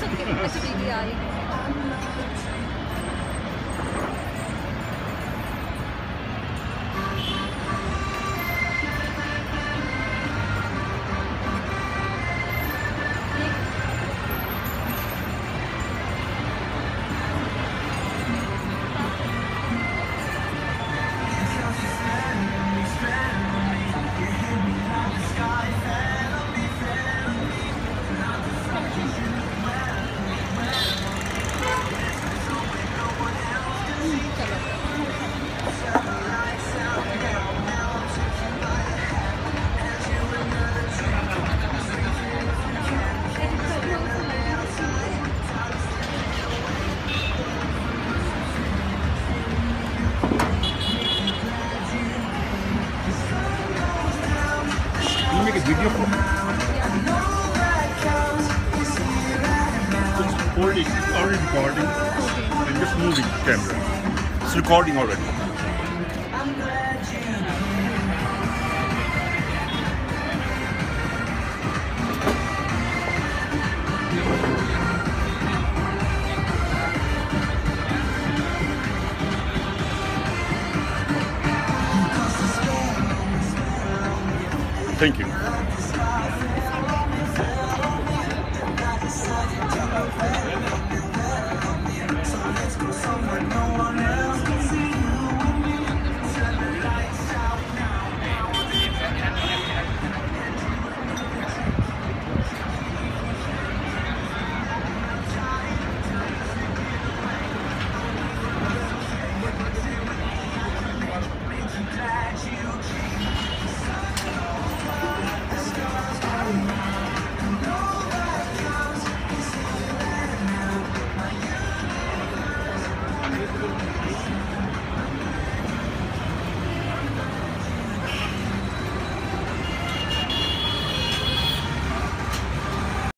okay. It's a video. You make a video for me? Just hold it, it's already recording. And just move it, camera. It's recording already. Thank you.